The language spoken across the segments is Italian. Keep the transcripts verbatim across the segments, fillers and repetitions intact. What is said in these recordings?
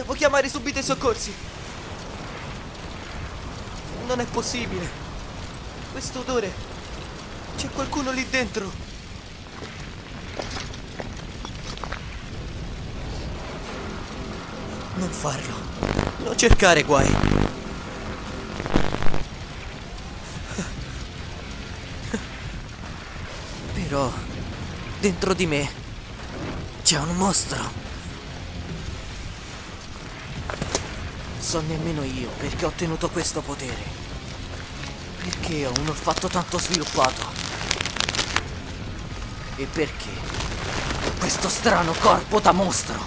Devo chiamare subito i soccorsi. Non è possibile. Questo odore. C'è qualcuno lì dentro. Non farlo. Non cercare guai. Però dentro di me c'è un mostro. So nemmeno io perché ho ottenuto questo potere. Perché ho un olfatto tanto sviluppato. E perché questo strano corpo da mostro.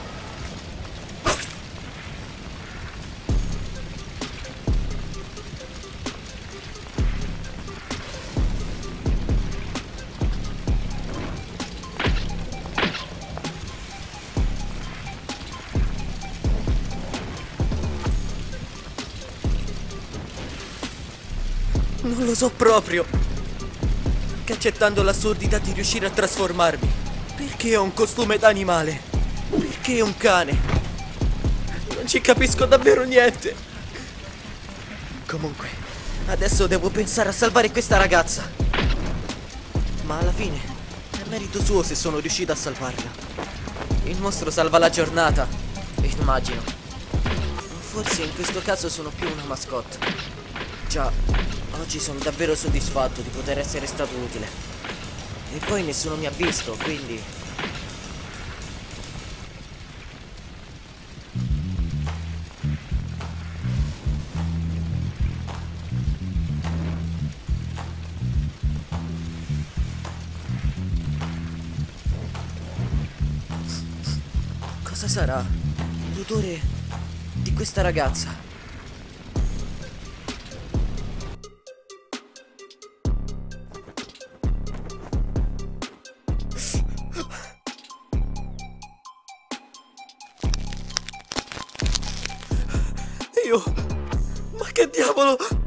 Non lo so proprio. Che accettando l'assurdità di riuscire a trasformarmi. Perché ho un costume da animale? Perché un cane? Non ci capisco davvero niente. Comunque, adesso devo pensare a salvare questa ragazza. Ma alla fine è merito suo se sono riuscito a salvarla. Il mostro salva la giornata, immagino. Forse in questo caso sono più una mascotte. Già, oggi sono davvero soddisfatto di poter essere stato utile. E poi nessuno mi ha visto, quindi... Cosa sarà? L'odore di questa ragazza. Io... Ma che diavolo...